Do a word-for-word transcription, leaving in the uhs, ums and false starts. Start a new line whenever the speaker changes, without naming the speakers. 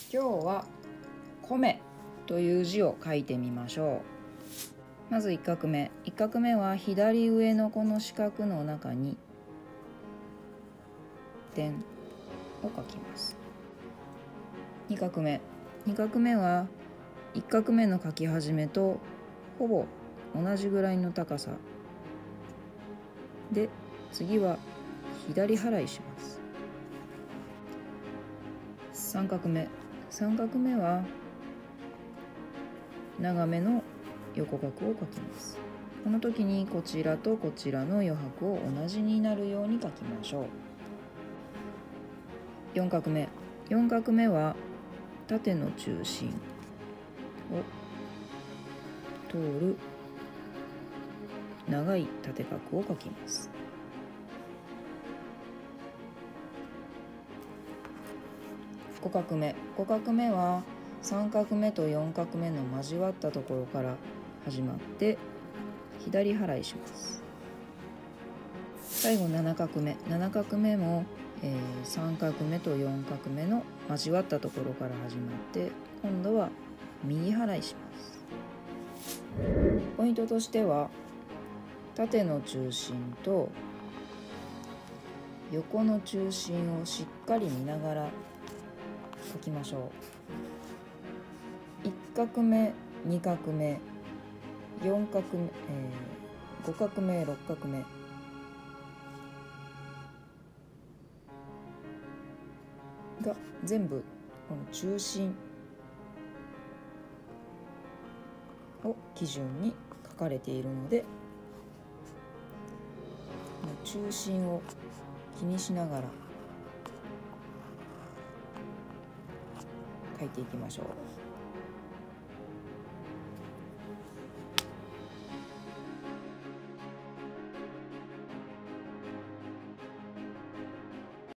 今日は米という字を書いてみましょう。まずいっ画目いっ画目は左上のこの四角の中に点を書きます。に画目に画目はいっ画目の書き始めとほぼ同じぐらいの高さで、次は左払いします。さん画目さん画目は長めの横画を書きます。この時にこちらとこちらの余白を同じになるように書きましょう。よん画目よん画目は縦の中心を通る長い縦画を書きます。ご画目ご画目はさん画目とよん画目の交わったところから始まって左払いします。最後なな画目なな画目も、えー、さん画目とよん画目の交わったところから始まって今度は右払いします。ポイントとしては縦の中心と横の中心をしっかり見ながら書きましょう。いっ画目に画目よん画目、えー、ご画目ろっ画目が全部この中心を基準に書かれているので、この中心を気にしながら書いていきましょう。